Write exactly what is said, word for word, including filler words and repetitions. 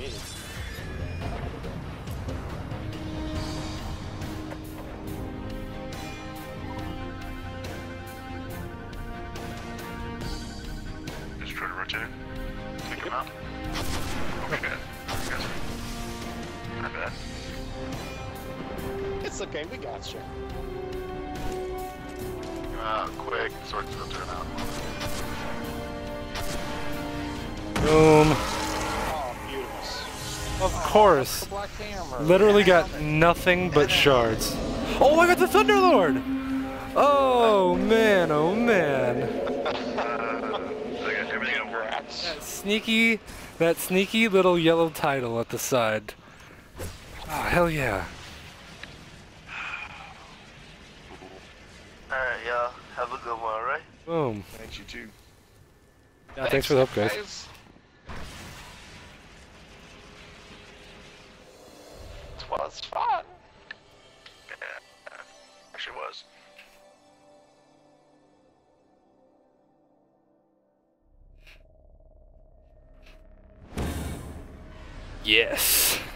Indeed. Just try to rotate it. Take him out. Okay. Not bad. It's okay, we got you. Ah, quick. Sword's gonna turn out. Boom. Oh, beautiful. Of course. The black hammer. Literally got nothing but shards. Oh, I got the Thunderlord! Oh man, oh man. Uh, I got everything at work. Congrats. That sneaky, that sneaky little yellow title at the side. Oh, hell yeah. Alright, y'all. Have a good one, alright? Boom. Thanks, you too. Yeah, thanks for the help, guys. This was fun. Yeah, actually was. Yes.